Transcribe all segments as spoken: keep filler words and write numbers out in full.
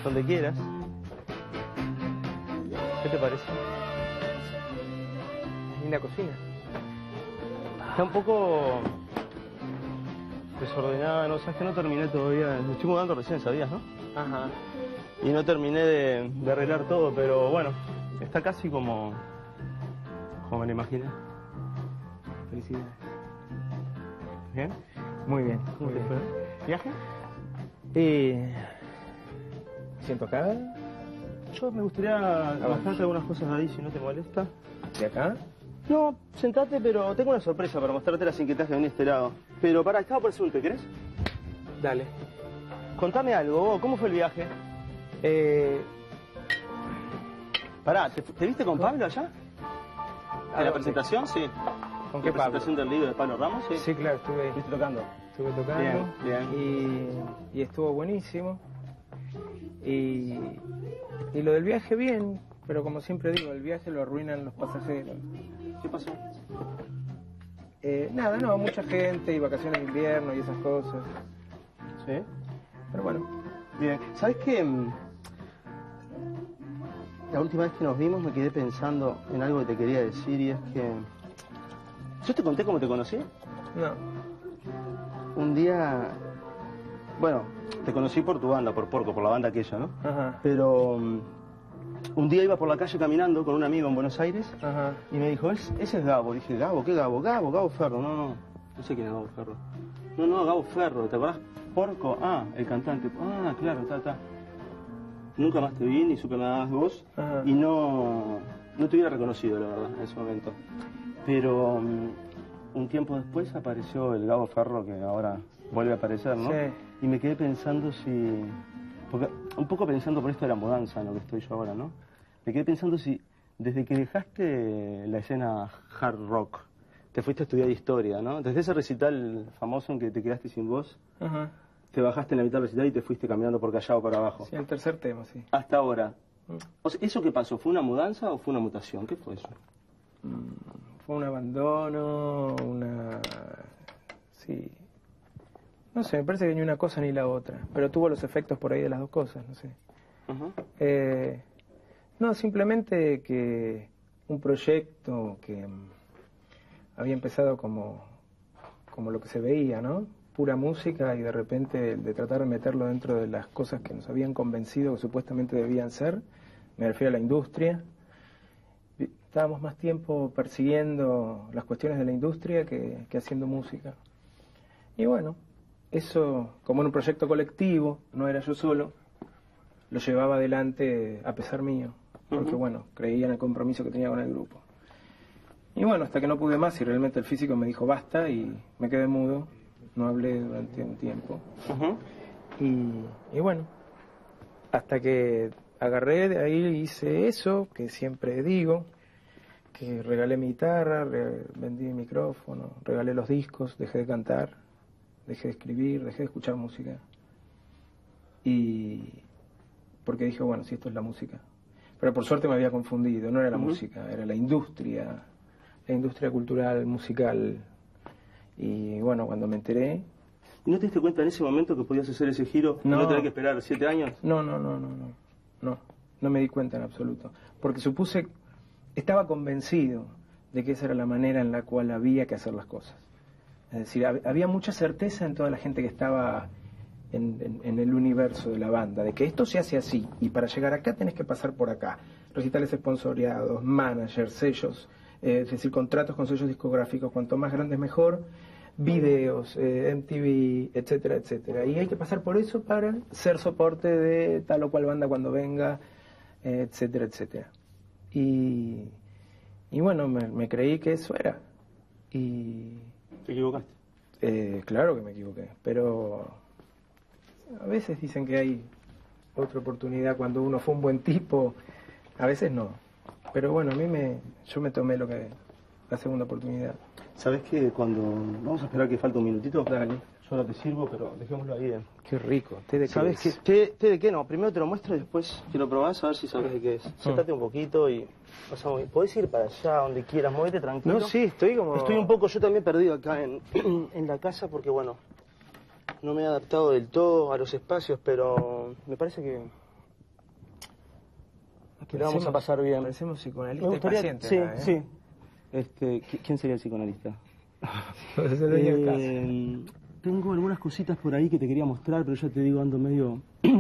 donde quieras. ¿Qué te parece? Linda cocina. Está un poco desordenada, ¿no? Sabes que no terminé todavía, me estoy mudando recién, ¿sabías, no? Ajá. Y no terminé de, de arreglar todo, pero bueno, está casi como, como me lo imaginé. Felicidades. ¿Bien? Muy bien, ¿Cómo muy te bien. fue? ¿Viaje? Eh, ¿Siento acá? Yo me gustaría mostrarte algunas cosas ahí, si no te molesta. ¿De acá? No, sentate, pero tengo una sorpresa para mostrarte las inquietas que venía a este lado. Pero pará, estaba por decir un te, ¿querés? Dale. Contame algo, vos, ¿cómo fue el viaje? Eh, Pará, ¿te, te viste con Pablo allá? ¿En la presentación? Sí. ¿Con qué ¿La Pablo? presentación del libro de Pablo Ramos? Sí. Sí, claro, estuve, ¿Viste tocando? estuve tocando. Bien, Y, y estuvo buenísimo. Y, y lo del viaje bien, pero como siempre digo, el viaje lo arruinan los pasajeros. ¿Qué pasó? Eh, nada, no, mucha gente y vacaciones de invierno y esas cosas. Sí. Pero bueno. Bien. ¿Sabes qué? La última vez que nos vimos me quedé pensando en algo que te quería decir y es que... ¿Yo te conté cómo te conocí? No. Un día... Bueno, te conocí por tu banda, por Porco, por la banda aquella, ¿no? Ajá. Pero... um, un día iba por la calle caminando con un amigo en Buenos Aires Ajá. y me dijo, "Es- ese es Gabo". Dije, ¿Gabo? ¿Qué Gabo? Gabo, Gabo Ferro. No, no, no sé quién es Gabo Ferro. No, no, Gabo Ferro, ¿te acordás? Porco, ah, el cantante. Ah, claro, ta, ta. Nunca más te vi, ni supe nada más de vos. Ajá. Y no, no te hubiera reconocido, la verdad, en ese momento. Pero um, un tiempo después apareció el Gabo Ferro, que ahora vuelve a aparecer, ¿no? Sí. Y me quedé pensando si... Porque un poco pensando por esto de la mudanza, en lo que estoy yo ahora, ¿no? Me quedé pensando si desde que dejaste la escena hard rock, te fuiste a estudiar historia, ¿no? Desde ese recital famoso en que te quedaste sin voz, Ajá. te bajaste en la mitad del recital y te fuiste caminando por Callao para abajo. Sí, el tercer tema, sí. Hasta ahora. Mm. O sea, ¿eso qué pasó? ¿Fue una mudanza o fue una mutación? ¿Qué fue eso? Mm, Fue un abandono, una... Sí. No sé, me parece que ni una cosa ni la otra. Pero tuvo los efectos por ahí de las dos cosas, no sé. Ajá. Eh, no, simplemente que un proyecto que mm, había empezado como, como lo que se veía, ¿no? Pura música y de repente de tratar de meterlo dentro de las cosas que nos habían convencido que supuestamente debían ser, me refiero a la industria. Estábamos más tiempo persiguiendo las cuestiones de la industria que, que haciendo música. Y bueno, eso, como en un proyecto colectivo, no era yo solo, lo llevaba adelante a pesar mío, porque Uh-huh. bueno, creía en el compromiso que tenía con el grupo. Y bueno, hasta que no pude más y realmente el físico me dijo basta y me quedé mudo, no hablé durante un tiempo. Ajá. Y, y bueno, hasta que agarré de ahí hice eso que siempre digo, que regalé mi guitarra, re- vendí mi micrófono, regalé los discos, dejé de cantar, dejé de escribir, dejé de escuchar música. Y porque dije, bueno, si esto es la música. Pero por suerte me había confundido, no era la Ujú. música, era la industria, la industria cultural, musical. Y bueno, cuando me enteré, ¿Y no te diste cuenta en ese momento que podías hacer ese giro y No. no tener que esperar siete años? no, no, no, no, no, no, no me di cuenta en absoluto. Porque supuse, estaba convencido de que esa era la manera en la cual había que hacer las cosas. Es decir, hab- había mucha certeza en toda la gente que estaba en, en- en el universo de la banda, de que esto se hace así, y para llegar acá tenés que pasar por acá. Recitales sponsoreados, managers, sellos, eh, es decir, contratos con sellos discográficos, cuanto más grandes mejor, videos, eh, M T V, etcétera, etcétera. Y hay que pasar por eso para ser soporte de tal o cual banda cuando venga, eh, etcétera, etcétera. Y, y bueno, me, me creí que eso era. Y Te equivocaste. eh, claro que me equivoqué, pero a veces dicen que hay otra oportunidad cuando uno fue un buen tipo, a veces no. Pero bueno, a mí me, yo me tomé lo que la segunda oportunidad. ¿Sabes que cuando... Vamos a esperar que falta un minutito? Dale. Yo ahora te sirvo, pero dejémoslo ahí. eh. Qué rico. ¿Té de qué ¿Sabes qué? es? ¿Té, té de qué? No, primero te lo muestro y después que lo probás a ver si sabes de qué es. Sentate un poquito y pasamos. Podés ir para allá, donde quieras, movete tranquilo. No, sí, estoy como... Estoy un poco, yo también perdido acá en, en la casa porque, bueno, no me he adaptado del todo a los espacios, pero me parece que que le vamos a pasar bien. Parecemos psicoanalistas Me gustaría, pacientes. sí, acá, ¿eh? sí. Este, ¿quién sería el psicoanalista? eh, tengo algunas cositas por ahí que te quería mostrar, pero ya te digo, ando medio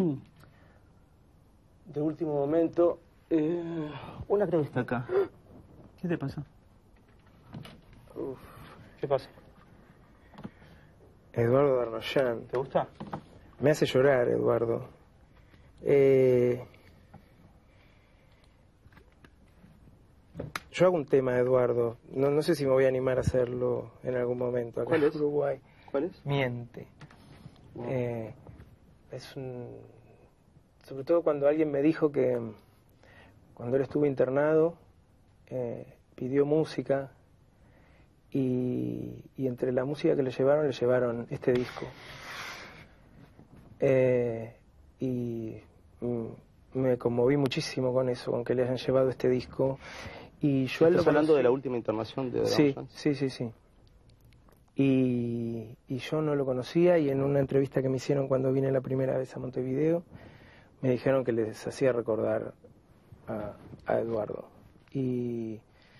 de último momento. Eh, una creo que está acá. ¿Qué te pasa? Uf. ¿Qué pasa? Eduardo Darnoyan. ¿Te gusta? Me hace llorar, Eduardo. Eh... Yo hago un tema, Eduardo. No, no sé si me voy a animar a hacerlo en algún momento. Acá ¿Cuál es? en Uruguay. ¿Cuál es? Miente. Wow. Eh, es un... Sobre todo cuando alguien me dijo que cuando él estuvo internado eh, pidió música y, y entre la música que le llevaron, le llevaron este disco. Eh, y mm, me conmoví muchísimo con eso, con que le hayan llevado este disco. Y yo ¿Estás lo hablando conocí... de la última internación de Sí, Darnoyan? sí, sí, sí. Y, y yo no lo conocía y en una entrevista que me hicieron cuando vine la primera vez a Montevideo, me dijeron que les hacía recordar a, a Eduardo. Y,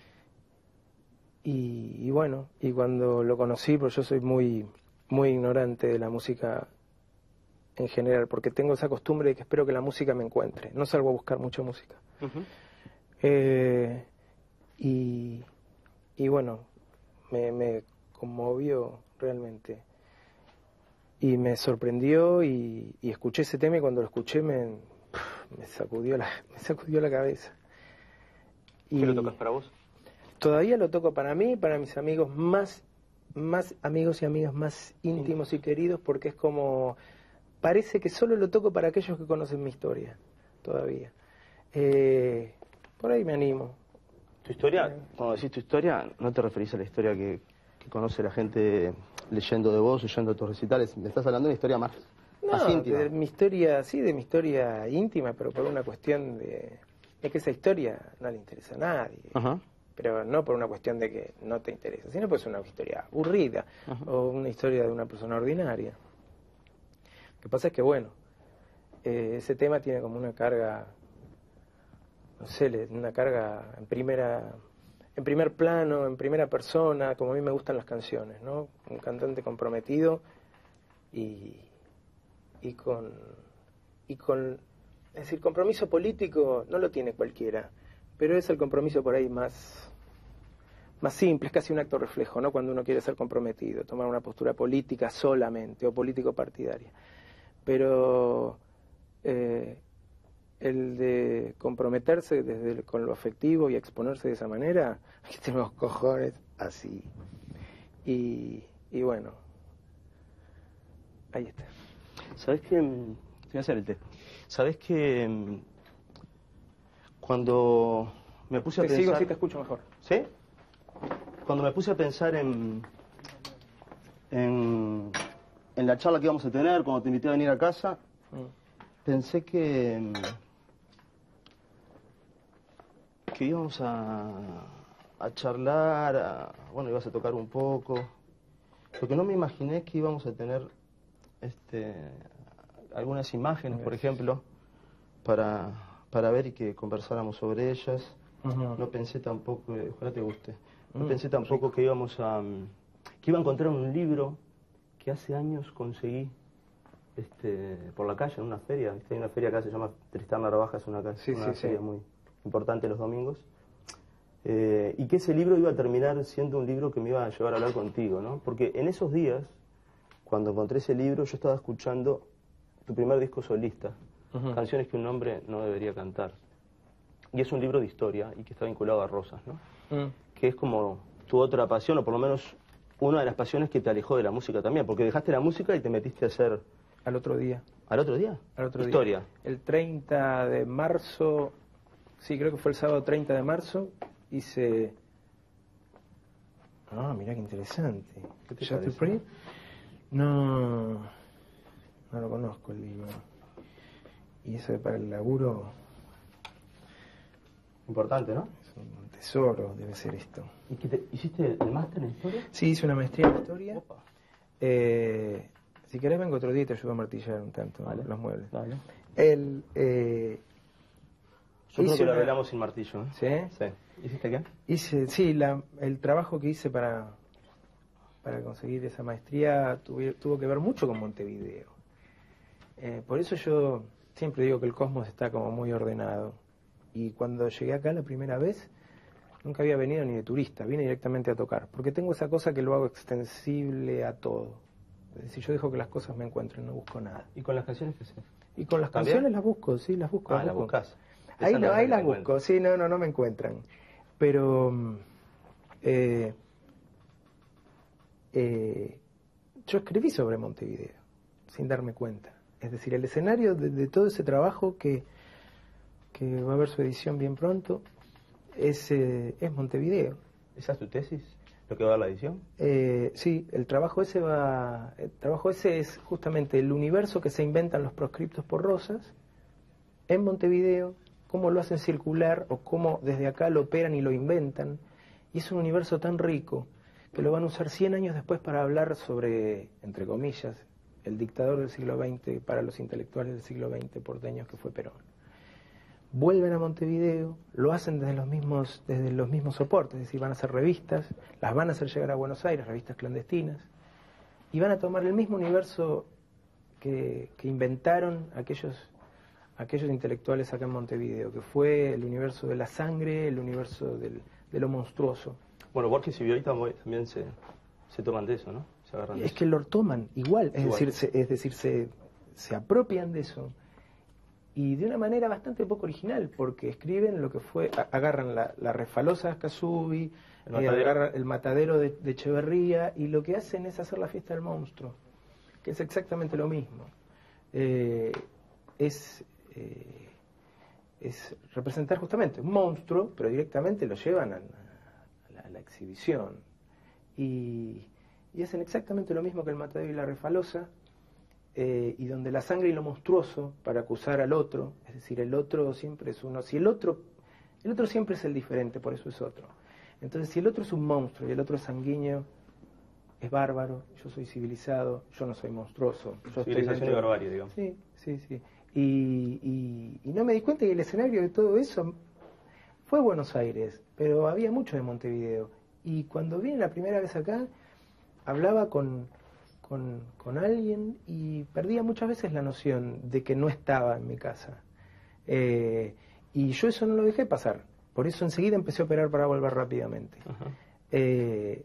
y, y bueno, y cuando lo conocí, pues yo soy muy, muy ignorante de la música en general, porque tengo esa costumbre de que espero que la música me encuentre. No salgo a buscar mucha música. Uh-huh. eh, y, y bueno, me, me conmovió realmente. Y me sorprendió y, y escuché ese tema y cuando lo escuché me, me, sacudió, la, me sacudió la cabeza. Y ¿Qué lo tocas para vos? Todavía lo toco para mí, para mis amigos más, más amigos y amigas más íntimos y queridos, porque es como... Parece que solo lo toco para aquellos que conocen mi historia, todavía. Eh, por ahí me animo. ¿Tu historia? Cuando decís tu historia, no te referís a la historia que, que conoce la gente leyendo de vos, oyendo tus recitales. Me estás hablando de una historia más, No, más íntima. de mi historia, sí, de mi historia íntima, pero por una cuestión de... Es que esa historia no le interesa a nadie. Ajá. Pero no por una cuestión de que no te interesa, sino pues una historia aburrida. Ajá. O una historia de una persona ordinaria. Lo que pasa es que, bueno, eh, ese tema tiene como una carga, no sé, una carga en primera, en primer plano, en primera persona, como a mí me gustan las canciones, ¿no? Un cantante comprometido y, y con, y con, es decir, compromiso político no lo tiene cualquiera, pero es el compromiso por ahí más, más simple, es casi un acto reflejo, ¿no? Cuando uno quiere ser comprometido, tomar una postura política solamente o político-partidaria. Pero eh, el de comprometerse desde el, con lo afectivo y exponerse de esa manera, hay que tener los cojones así. Y, y bueno, ahí está. ¿Sabés que? Te voy a hacer el té. ¿Sabés que? Cuando me puse a te pensar... sigo así te escucho mejor. ¿Sí? Cuando me puse a pensar en... en... en la charla que íbamos a tener, cuando te invité a venir a casa, mm. pensé que... que íbamos a... a charlar, a, bueno, ibas a tocar un poco. Lo que no me imaginé es que íbamos a tener este, algunas imágenes, por ejemplo, para, para ver y que conversáramos sobre ellas. Uh-huh. No pensé tampoco, ojalá te guste, no uh-huh. pensé tampoco que íbamos a... que iba a encontrar un libro que hace años conseguí este, por la calle, en una feria. Hay una feria acá, se llama Tristán Narvaja, es una, sí, una sí, feria sí. muy importante los domingos. Eh, y que ese libro iba a terminar siendo un libro que me iba a llevar a hablar contigo, ¿no? Porque en esos días, cuando encontré ese libro, yo estaba escuchando tu primer disco solista, uh-huh. Canciones que un hombre no debería cantar. Y es un libro de historia y que está vinculado a Rosas, ¿no? Uh-huh. Que es como tu otra pasión, o por lo menos una de las pasiones que te alejó de la música también, porque dejaste la música y te metiste a hacer... Al otro día. ¿Al otro día? Al otro historia. día. El treinta de marzo, sí, creo que fue el sábado treinta de marzo, hice... Ah, mirá qué interesante. ¿Qué te parece? Free? No, no lo conozco el libro. Y eso para el laburo... Importante, ¿no? Es un tesoro, debe ser esto. ¿Y qué te, hiciste el máster en historia? Sí, hice una maestría en historia. Opa. Eh, si querés vengo otro día y te ayudo a martillar un tanto, vale, los muebles. Vale. El, eh, Yo creo hice que lo una- arreglamos sin martillo. ¿eh? ¿Sí? Sí. ¿Hiciste qué? Hice, sí, la, el trabajo que hice para, para conseguir esa maestría tuve- tuvo que ver mucho con Montevideo. Eh, por eso yo siempre digo que el cosmos está como muy ordenado. Y cuando llegué acá la primera vez, nunca había venido ni de turista, vine directamente a tocar. Porque tengo esa cosa que lo hago extensible a todo. Es decir, yo dejo que las cosas me encuentren, no busco nada. ¿Y con las canciones qué haces? Y con las ¿También? canciones las busco, sí, las busco. Ah, las la busco. buscas. Ahí, Esa no no, es ahí que las te busco, encuentro. sí, no, no, no me encuentran. Pero mm, eh, eh, yo escribí sobre Montevideo, sin darme cuenta. Es decir, el escenario de, de todo ese trabajo que, que va a haber su edición bien pronto es, eh, es Montevideo. ¿Esa es tu tesis? ¿Lo que va a dar la edición? Eh, sí, el trabajo ese va, el trabajo ese es justamente el universo que se inventan los proscriptos por Rosas en Montevideo, cómo lo hacen circular o cómo desde acá lo operan y lo inventan. Y es un universo tan rico que lo van a usar cien años después para hablar sobre, entre comillas, el dictador del siglo veinte para los intelectuales del siglo veinte porteños que fue Perón. Vuelven a Montevideo, lo hacen desde los mismos, desde los mismos soportes, es decir, van a hacer revistas, las van a hacer llegar a Buenos Aires, revistas clandestinas, y van a tomar el mismo universo que, que inventaron aquellos, aquellos intelectuales acá en Montevideo, que fue el universo de la sangre, el universo del, de lo monstruoso. Bueno, Borges y Violeta también se, se toman de eso, ¿no? Se agarran de Es eso. que lo toman igual, es Igual. decir, se, es decir se, se apropian de eso. Y de una manera bastante poco original, porque escriben lo que fue, a- agarran la, la refalosa de Ascasubi, El eh, matadero. agarran el matadero de, de Echeverría, y lo que hacen es hacer la fiesta del monstruo, que es exactamente lo mismo. Eh, es, eh, es representar justamente un monstruo, pero directamente lo llevan a, a la, a la exhibición. Y, y hacen exactamente lo mismo que el matadero y la refalosa, eh, y donde la sangre y lo monstruoso para acusar al otro, es decir, el otro siempre es uno, si el otro, el otro siempre es el diferente, por eso es otro. Entonces, si el otro es un monstruo y el otro es sanguíneo, es bárbaro, yo soy civilizado, yo no soy monstruoso. Yo estoy Civilización dentro- y barbarie, digamos. Sí, sí, sí. Y, y, y no me di cuenta que el escenario de todo eso fue Buenos Aires, pero había mucho de Montevideo. Y cuando vine la primera vez acá, hablaba con, con, con alguien y perdía muchas veces la noción de que no estaba en mi casa. Eh, y yo eso no lo dejé pasar. Por eso enseguida empecé a operar para volver rápidamente. Ajá. Eh,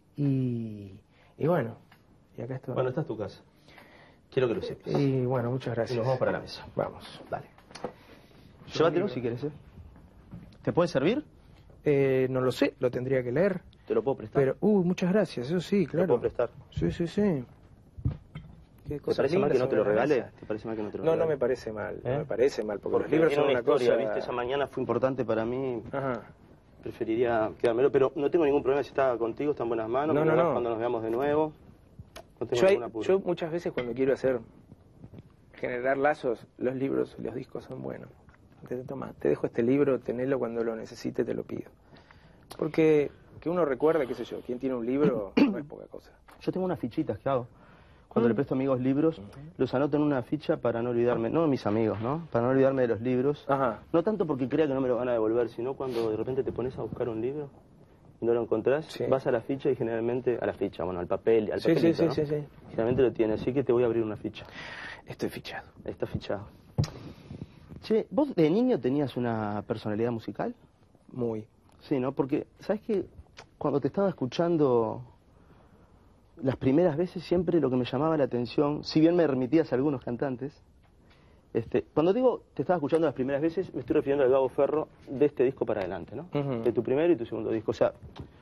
y, y bueno, y acá estoy. Bueno, esta es tu casa. Quiero que lo sepas. Y bueno, muchas gracias. Y nos vamos para la mesa. Vamos. Dale. Llévatelo si quieres, ¿eh? ¿Te puede servir? Eh, no lo sé, lo tendría que leer. Te lo puedo prestar. Pero, uh, muchas gracias, eso sí, Te lo claro. puedo prestar. Sí, sí, sí. Qué ¿Te cosas parece mal lindas que no te lo sobre la regale? mesa. ¿Te parece mal que no te lo No, regale? no me parece mal, no ¿Eh? me parece mal, porque, Porque los libros tiene son una una historia, cosa... ¿viste? Esa mañana fue importante para mí. Ajá. Preferiría quedármelo, pero no tengo ningún problema si está contigo, está en buenas manos. No, me no, llamas no. Cuando nos veamos de nuevo. No tengo Yo, hay- ningún apuro. yo muchas veces cuando quiero hacer, generar lazos, los libros y los discos son buenos. Entonces, toma, te dejo este libro, tenelo cuando lo necesite, te lo pido. Porque que uno recuerde, qué sé yo, quien tiene un libro no es poca cosa. Yo tengo unas fichitas que hago. Cuando Mm. le presto a amigos libros, los anoto en una ficha para no olvidarme, no de mis amigos, ¿no? Para no olvidarme de los libros. Ajá. No tanto porque crea que no me lo van a devolver, sino cuando de repente te pones a buscar un libro y no lo encontrás, Sí. vas a la ficha y generalmente, a la ficha, bueno, al papel, al Sí, sí, papelito, sí, ¿no? sí, sí. Generalmente lo tiene, así que te voy a abrir una ficha. Estoy fichado. Está fichado. Che, ¿vos de niño tenías una personalidad musical? Muy. Sí, ¿no? Porque, ¿sabes qué? Cuando te estaba escuchando las primeras veces, siempre lo que me llamaba la atención, si bien me remitías a algunos cantantes, este, cuando digo te estaba escuchando las primeras veces, me estoy refiriendo al Gabo Ferro de este disco para adelante, ¿no? Ujú. De tu primero y tu segundo disco. O sea,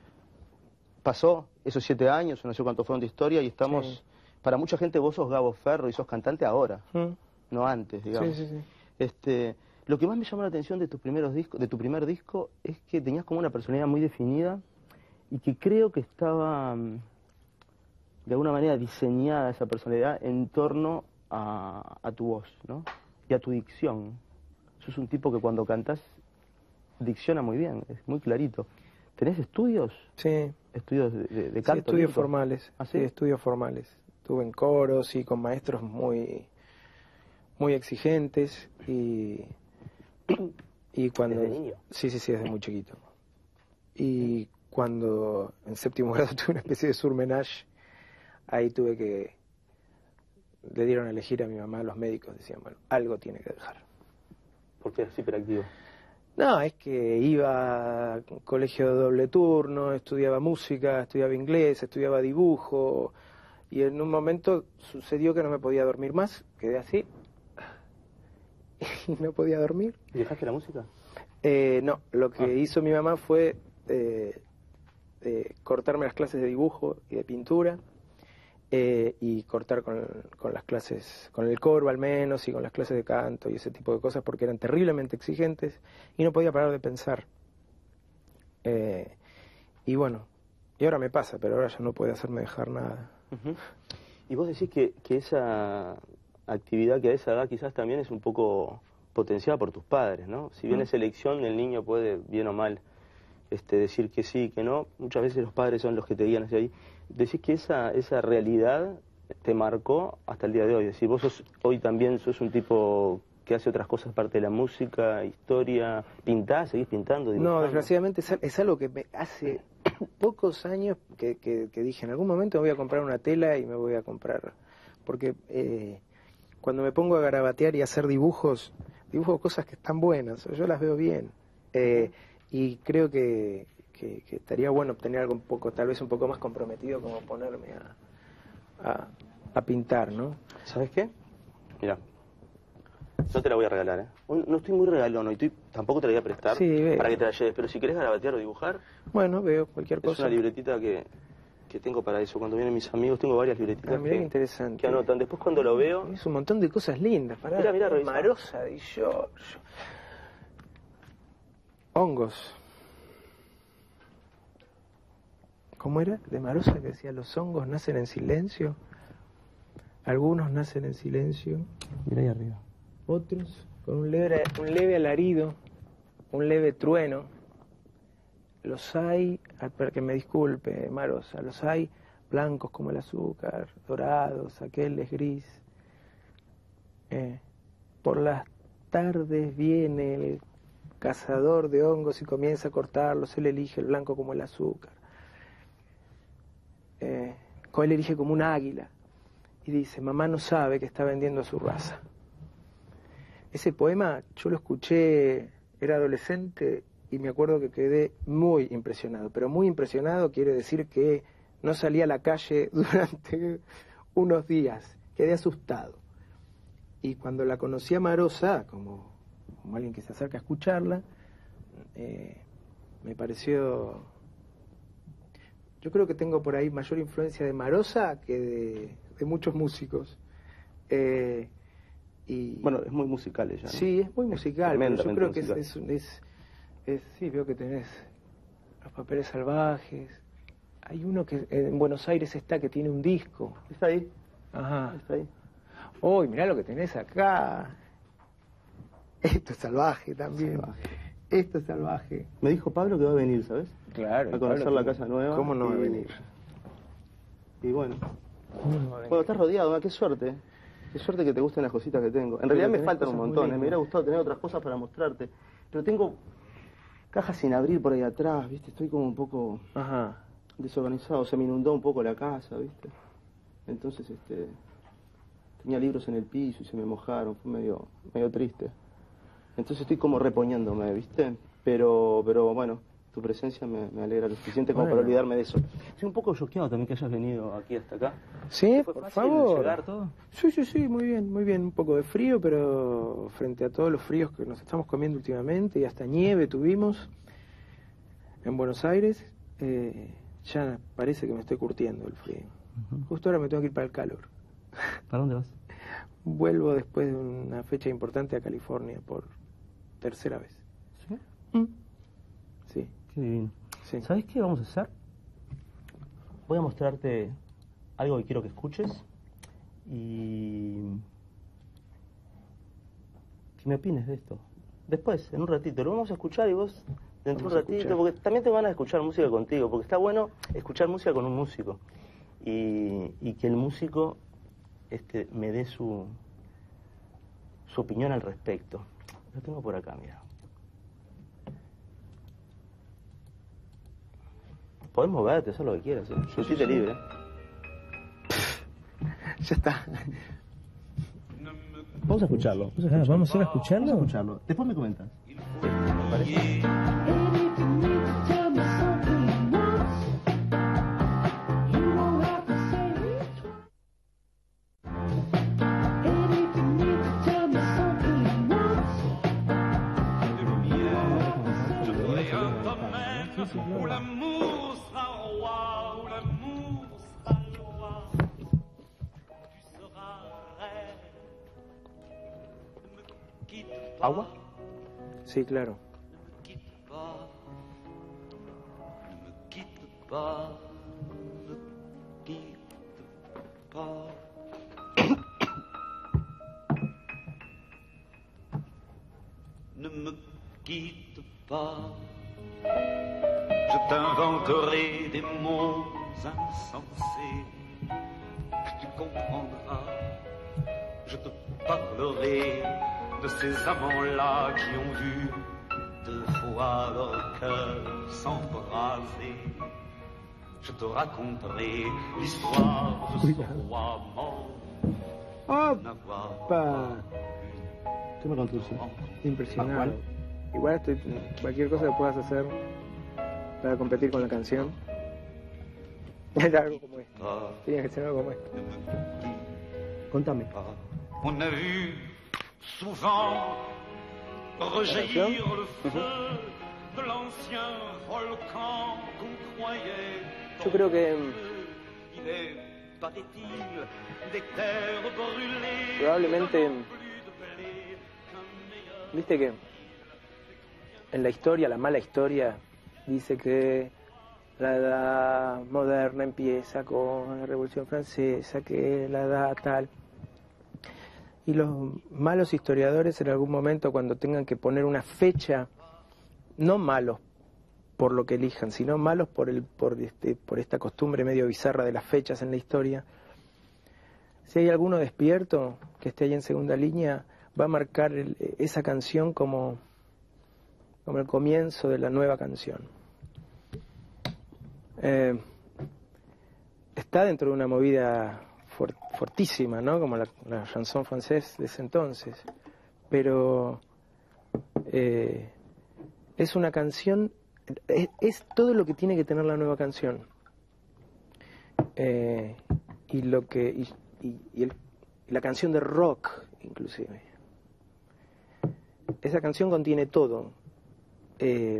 pasó esos siete años, no sé cuántos fueron de historia, y estamos... Sí. Para mucha gente vos sos Gabo Ferro y sos cantante ahora, Mm. no antes, digamos. Sí, sí, sí. Este, lo que más me llamó la atención de tus primeros discos, de tu primer disco, es que tenías como una personalidad muy definida y que creo que estaba mm, de alguna manera diseñada esa personalidad en torno a, a tu voz, ¿no? Y a tu dicción. Sos un tipo que cuando cantás dicciona muy bien, es muy clarito. ¿Tenés estudios? Sí. ¿Estudios de, de, de Sí, canto? estudios lírico? formales. ¿Ah, sí? sí? estudios formales. Estuve en coros y con maestros muy, muy exigentes y, Y cuando, ¿Desde niño? Sí, sí, sí, desde muy chiquito. Y cuando en séptimo grado tuve una especie de surmenage, ahí tuve que... Le dieron a elegir a mi mamá, los médicos decían, bueno, algo tiene que dejar. ¿Por qué eres hiperactivo? No, es que iba a un colegio de doble turno, estudiaba música, estudiaba inglés, estudiaba dibujo, y en un momento sucedió que no me podía dormir más, quedé así, y no podía dormir. ¿Y dejaste la música? Eh, no, lo que Ah. hizo mi mamá fue eh, eh, cortarme las clases de dibujo y de pintura, eh, y cortar con, con las clases, con el coro al menos, y con las clases de canto y ese tipo de cosas, porque eran terriblemente exigentes y no podía parar de pensar. Eh, y bueno, y ahora me pasa, pero ahora ya no puede hacerme dejar nada. Uh-huh. Y vos decís que, que esa actividad que a esa edad quizás también es un poco potenciada por tus padres, ¿no? Si bien ¿Mm? es elección, el niño puede, bien o mal, este, decir que sí, que no. Muchas veces los padres son los que te guían hacia ahí. Decís que esa, esa realidad te marcó hasta el día de hoy. Es decir, vos sos, hoy también sos un tipo que hace otras cosas aparte de la música, historia, pintás, seguís pintando, dibujando. No, desgraciadamente es, es algo que me hace pocos años que, que, que dije, en algún momento me voy a comprar una tela y me voy a comprar, porque eh, cuando me pongo a garabatear y a hacer dibujos, dibujo cosas que están buenas, yo las veo bien, eh, y creo que, que, que estaría bueno obtener algo un poco, tal vez un poco más comprometido, como ponerme a, a, a pintar, ¿no? ¿Sabes qué? Mira, no te la voy a regalar, ¿eh? Hoy no estoy muy regalón, y estoy, tampoco te la voy a prestar Sí, veo. para que te la lleves, pero si querés garabatear o dibujar, Bueno, veo cualquier es cosa. una libretita que, que tengo para eso. Cuando vienen mis amigos, tengo varias libretitas Ah, mirá qué que, interesante. que anotan. Después cuando lo veo, Es un montón de cosas lindas. Pará, Mirá, mirá, revisa. Marosa y yo, yo. Hongos. ¿Cómo era? De Marosa que decía, los hongos nacen en silencio. Algunos nacen en silencio. mirá ahí arriba. Otros con un leve, un leve alarido, un leve trueno. Los hay, ah, para que me disculpe, Marosa, los hay blancos como el azúcar, dorados, aquel es gris. Eh, por las tardes viene el cazador de hongos y comienza a cortarlos, él elige el blanco como el azúcar. Eh, él elige como un águila y dice, mamá no sabe que está vendiendo a su raza. Ese poema yo lo escuché, era adolescente y me acuerdo que quedé muy impresionado, pero muy impresionado quiere decir que no salí a la calle durante unos días, quedé asustado. Y cuando la conocí a Marosa, como, como alguien que se acerca a escucharla, eh, me pareció... Yo creo que tengo por ahí mayor influencia de Marosa que de, de muchos músicos. Eh, y, Bueno, es muy musical ella, ¿no? Sí, es muy musical, pero yo Tremendamente creo que es, musical. es, es, es... Sí, veo que tenés Los Papeles Salvajes. Hay uno que en Buenos Aires está que tiene un disco. Está ahí, Ajá. está ahí. Uy, mirá lo que tenés acá. Esto es salvaje también. Salvaje. Esto es salvaje. Me dijo Pablo que va a venir, ¿sabes? Claro. A conocer la casa nueva. ¿Cómo no va a y- venir? Y bueno, ¿Cómo no va a venir? bueno, estás rodeado, ¿eh? Qué suerte. Qué suerte que te gusten las cositas que tengo. En Pero realidad me tenés faltan un cosas muy montón, ¿eh? Me lindas. hubiera gustado tener otras cosas para mostrarte. Pero tengo cajas sin abrir por ahí atrás, ¿viste? Estoy como un poco Ajá. desorganizado. Se me inundó un poco la casa, ¿viste? Entonces, este... tenía libros en el piso y se me mojaron. Fue medio, medio triste. Entonces estoy como reponiéndome, ¿viste? Pero, pero bueno, tu presencia me, me alegra lo suficiente como Bueno. para olvidarme de eso. Estoy un poco choqueado también que hayas venido aquí hasta acá. Sí, ¿Fue por fácil favor. llegar todo? Sí, sí, sí, muy bien, muy bien. Un poco de frío, pero frente a todos los fríos que nos estamos comiendo últimamente, y hasta nieve tuvimos en Buenos Aires, eh, ya parece que me estoy curtiendo el frío. Uh-huh. Justo ahora me tengo que ir para el calor. ¿Para dónde vas? Vuelvo después de una fecha importante a California por tercera vez. ¿Sí? ¿Mm? Sí, Qué divino. sí. ¿Sabes qué vamos a hacer? Voy a mostrarte algo que quiero que escuches y que me opines de esto. Después, en un ratito, lo vamos a escuchar y vos dentro de Vamos un a ratito, escuchar. porque también te van a escuchar música contigo, porque está bueno escuchar música con un músico y, y que el músico este, me dé su, su opinión al respecto. Lo tengo por acá, mira. Podés moverte, eso es lo que quieras, ¿eh? Sentite libre. Ya está. Vamos a escucharlo. Vamos a, Ah, ¿vamos a ir a escucharlo? Vamos a escucharlo. Después me comentas. ¿Me parece? Où l'amour sera roi, où l'amour sera loi, tu seras reine. Ne me quitte pas, ¿Agua? Sí, claro. ne me quitte pas, ne me quitte pas, ne me quitte pas. Ne me quitte pas. Je t'inventerai des mots insensés que tu comprendras. Je te parlerai de ces amants-là qui ont vu deux fois leur cœur s'embraser. Je te raconterai l'histoire de ce roi mort n'avoir ¡Opa! ¿Qué me conduce? Impresionante. Igual estoy, cualquier cosa que puedas hacer para competir con la canción. Era algo como esto. pas, Tenía que ser algo como esto. ne me quitte Contame. pas. On a vu souvent rejaillir le feu de l'ancien volcan qu'on croyait. Yo creo que Il est, paraît-il, des terres brûlées. probablemente, plus de blé qu'un meilleur. viste que en la historia, la mala historia, dice que la edad moderna empieza con la Revolución Francesa, que la edad tal. Y los malos historiadores en algún momento, cuando tengan que poner una fecha, no malos por lo que elijan, sino malos por el por este por esta costumbre medio bizarra de las fechas en la historia, si hay alguno despierto que esté ahí en segunda línea, va a marcar el, esa canción como, como el comienzo de la nueva canción. Eh, está dentro de una movida for, fortísima, ¿no? Como la, la chanson française de ese entonces, pero eh, es una canción, es, es todo lo que tiene que tener la nueva canción. Eh, y lo que y, y, y el, la canción de rock, inclusive. Esa canción contiene todo. Eh,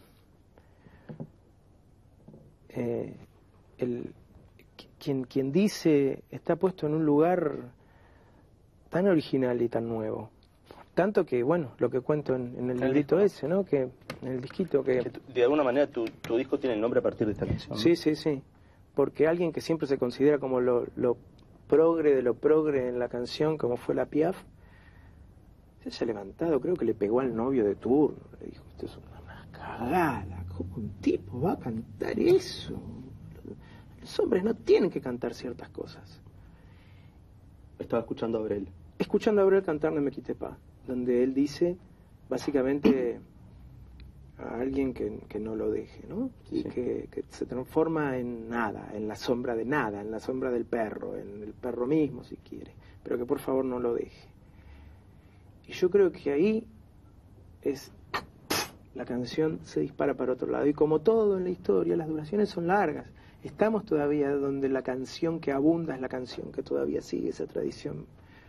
eh, el, quien, quien dice está puesto en un lugar tan original y tan nuevo. Tanto que, bueno, lo que cuento en, en el librito ese, ¿no? Que en el disquito que... Que tu- de alguna manera tu, tu disco tiene el nombre a partir de esta canción, ¿no? Sí, sí, sí. Porque alguien que siempre se considera como lo, lo progre de lo progre en la canción, como fue la Piaf, se haya levantado, creo que le pegó al novio de turno. Le dijo, esto es una cagada. ¿Cómo un tipo va a cantar eso? Los hombres no tienen que cantar ciertas cosas. Estaba escuchando a Abrel. Escuchando a Abrel cantar No me quite pa, donde él dice, básicamente, a alguien que, que no lo deje, ¿no? Y Sí. que, que se transforma en nada, en la sombra de nada, en la sombra del perro, en el perro mismo, si quiere, pero que por favor no lo deje. Y yo creo que ahí es la canción se dispara para otro lado. Y como todo en la historia, las duraciones son largas. Estamos todavía donde la canción que abunda es la canción que todavía sigue esa tradición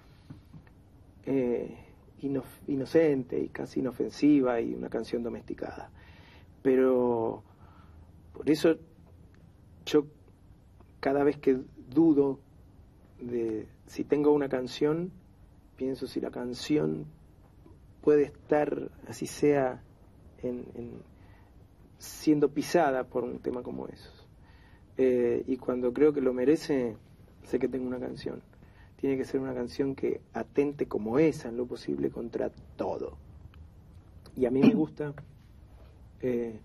eh, ino- inocente y casi inofensiva y una canción domesticada. Pero por eso yo cada vez que dudo de si tengo una canción, pienso si la canción puede estar, así sea, en, en, siendo pisada por un tema como esos. Eh, y cuando creo que lo merece, sé que tengo una canción. Tiene que ser una canción que atente como esa, en lo posible, contra todo. Y a mí me gusta eh,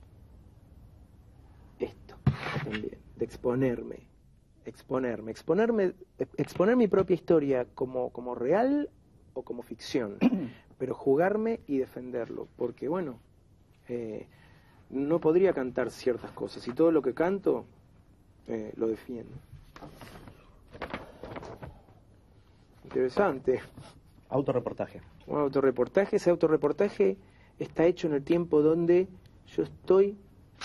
esto también, de exponerme. Exponerme, exponerme, exponer mi propia historia como, como real o como ficción, pero jugarme y defenderlo, porque bueno, eh, no podría cantar ciertas cosas, y todo lo que canto eh, lo defiendo. Interesante. Autorreportaje. Un autorreportaje, ese autorreportaje está hecho en el tiempo donde yo estoy,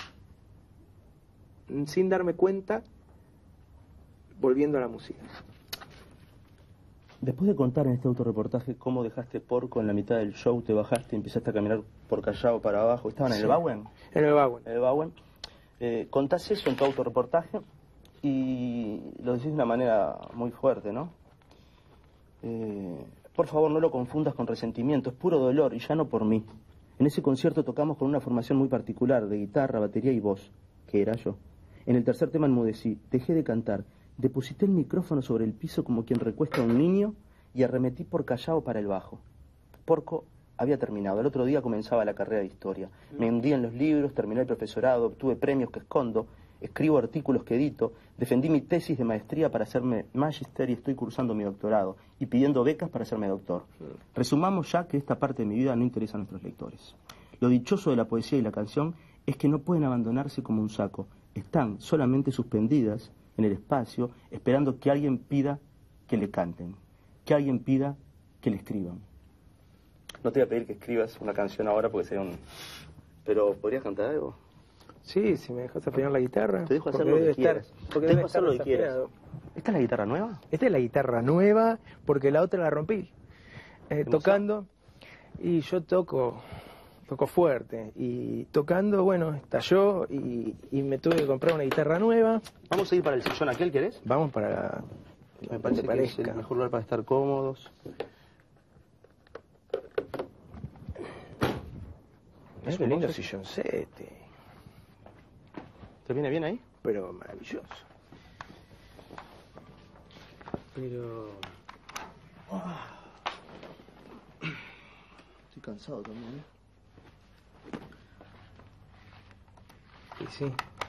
sin darme cuenta, volviendo a la música. Después de contar en este autorreportaje cómo dejaste Porco en la mitad del show, te bajaste y empezaste a caminar por Callao para abajo, ¿estaban en Sí. el Bauen? En el Bauen. En el Bauen. Eh, contás eso en tu autorreportaje y lo decís de una manera muy fuerte, ¿no? Eh, por favor, no lo confundas con resentimiento, es puro dolor y ya no por mí. En ese concierto tocamos con una formación muy particular de guitarra, batería y voz, que era yo. En el tercer tema enmudecí, dejé de cantar, deposité el micrófono sobre el piso como quien recuesta a un niño y arremetí por Callao para el bajo. Porco había terminado, el otro día comenzaba la carrera de historia. Me hundí en los libros, terminé el profesorado, obtuve premios que escondo, escribo artículos que edito, defendí mi tesis de maestría para hacerme magister y estoy cursando mi doctorado y pidiendo becas para hacerme doctor. Resumamos ya que esta parte de mi vida no interesa a nuestros lectores. Lo dichoso de la poesía y la canción es que no pueden abandonarse como un saco, están solamente suspendidas en el espacio, esperando que alguien pida que le canten, que alguien pida que le escriban. No te voy a pedir que escribas una canción ahora porque sería un... Pero, ¿podrías cantar algo? Sí, si me dejas afinar la guitarra. Te dejo hacer porque lo que debe quieras. estar- porque Te debe dejo hacer estar lo que quieras. desafinado. ¿Esta es la guitarra nueva? Esta es la guitarra nueva, porque la otra la rompí. Eh, pasó? tocando, y yo toco, toco fuerte. Y tocando, bueno, estalló y, y me tuve que comprar una guitarra nueva. Vamos a ir para el sillón aquel, ¿querés? Vamos para... Me parece que es el mejor lugar para estar cómodos. Es qué lindo silloncete, ¿Te viene bien ahí? pero maravilloso. Pero... Estoy cansado también, ¿eh? Y sí.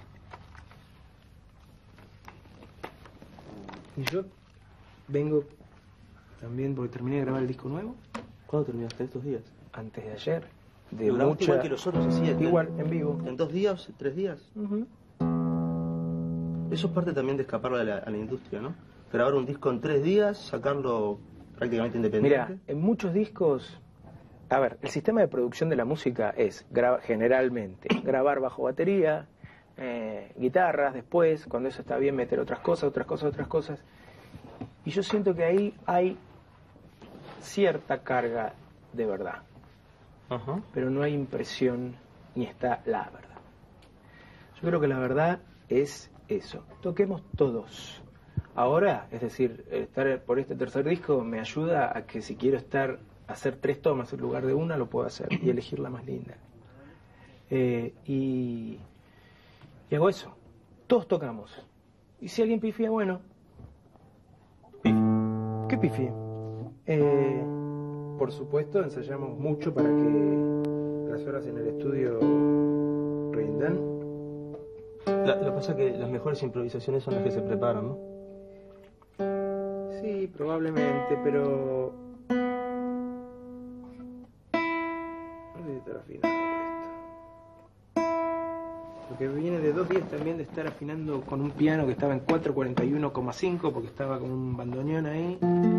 Y yo vengo también porque terminé de grabar el disco nuevo, ¿Cuándo terminaste estos días? antes de ayer. De ¿Lo grabaste mucha... igual que los otros, así? en- Igual, en vivo. ¿En dos días? ¿Tres días? Ujú. Eso es parte también de escaparle a la, a la industria, ¿no? Grabar un disco en tres días, sacarlo prácticamente independiente. Mira, en muchos discos, a ver, el sistema de producción de la música es gra- generalmente grabar bajo batería, eh, guitarras, después, cuando eso está bien, meter otras cosas, otras cosas, otras cosas. Y yo siento que ahí hay cierta carga de verdad, Ajá. pero no hay impresión ni está la verdad. Yo creo que la verdad es eso, toquemos todos. Ahora, es decir, estar por este tercer disco me ayuda a que si quiero estar, hacer tres tomas en lugar de una, lo puedo hacer y elegir la más linda. Eh, y, y hago eso, todos tocamos. Y si alguien pifia, bueno, pifie. ¿Qué pifie? Eh, por supuesto, ensayamos mucho para que las horas en el estudio rindan. La- lo que pasa es que las mejores improvisaciones son las que se preparan, ¿no? Sí, probablemente, pero... No sé si estar afinado esto. Porque viene de dos días también de estar afinando con un piano que estaba en cuatro cuarenta y uno coma cinco porque estaba con un bandoneón ahí.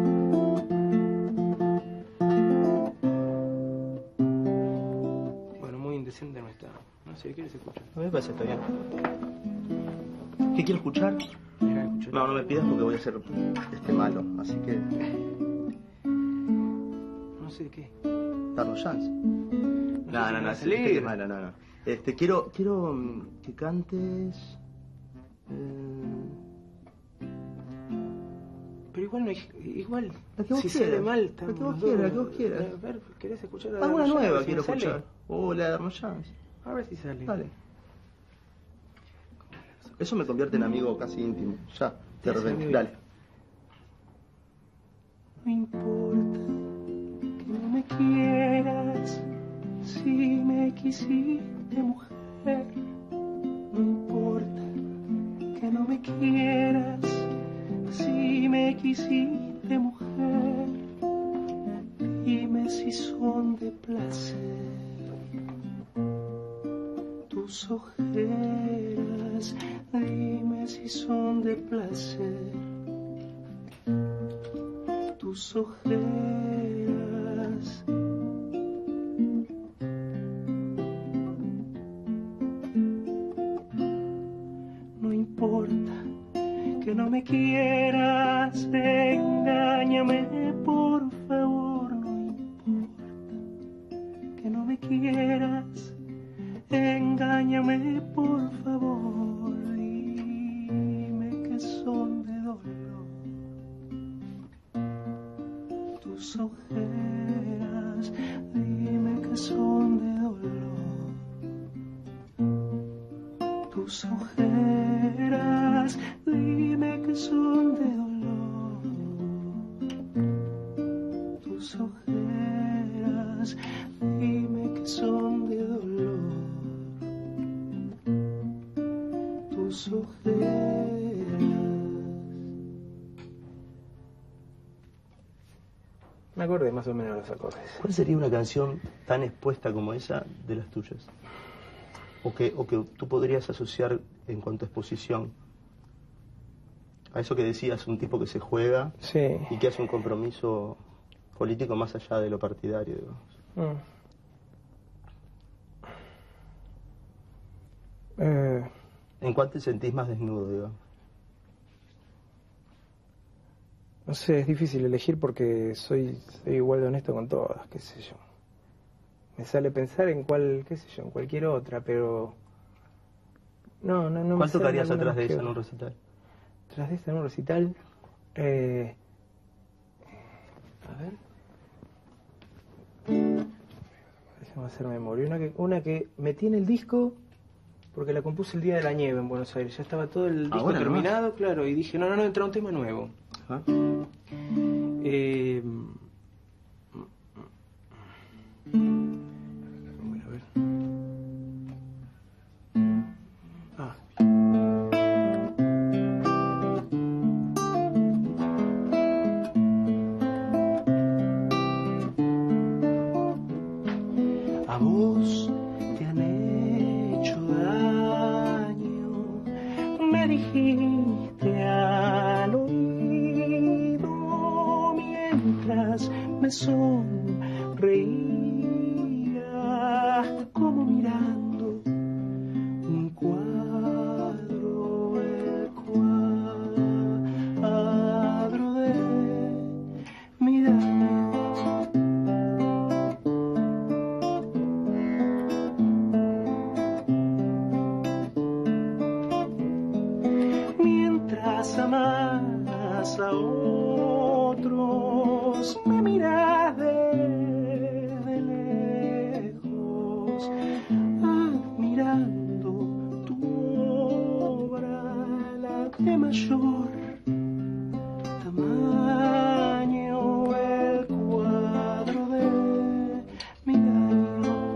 Bueno, muy indecente no está. No sé, ¿qué les escucha? A mí me parece que está bien. ¿Qué quiero escuchar? Mira, escucha. No, no me pidas porque voy a ser este malo, así que... No sé qué. Carlos Sanz. sé No, si no, me va no, a este salir. que es malo, no, no. Este, quiero, quiero mm, que cantes... eh, Pero igual no hay, igual, La que vos si quieras, sale mal, la estamos que vos los quieras, dos. la que vos quieras. A ver, ¿querés escuchar a Alguna Darmo nueva Chance? quiero ¿Me sale? escuchar. O la de Darmo Chance. A ver si sale. Dale. Eso me convierte en amigo casi íntimo. Ya, de Sí, repente. sí. Dale. No importa que no me quieras, si me quisiste mujer. No importa que no me quieras, si me quisiste mujer. Dime si son de placer tus Tus ojeras, dime si son de placer. Tus ojeras. No importa que no me quieras, engáñame por favor. No importa que no me quieras, engáñame por favor. Dime que son de dolor tus ojeras, dime que son de dolor tus ojeras, dime que son de dolor tus ojeras, dime que son de dolor tus ojeras. Me acordé más o menos de los acordes. ¿Cuál sería una canción tan expuesta como esa de las tuyas? O que, o que tú podrías asociar en cuanto a exposición a eso que decías, un tipo que se juega Sí. y que hace un compromiso político más allá de lo partidario, digamos. Mm. Eh, ¿En cuál te sentís más desnudo, digamos? no sé, es difícil elegir porque soy, soy igual de honesto con todas, qué sé yo. Me sale pensar en cuál, qué sé yo, en cualquier otra, pero... No, no, no me ¿Cuál sale tocarías alguna atrás de más que esa en un otra. recital? Tras de esta en un recital, eh, a ver, déjame hacer memoria, una que, una que metí en el disco porque la compuse el día de la nieve en Buenos Aires, ya estaba todo el disco Ahora nomás. terminado, claro, y dije, no, no, no, entra un tema nuevo. ¿Ah? Eh, bueno, a ver. Ah. A vos te han hecho daño, me dijiste al oído mientras me sonreía, como mirando un cuadro, el cuadro de mi daño. Mientras amas a otros, me miras desde lejos, admirando tu obra, la de mayor tamaño, el cuadro de mi daño.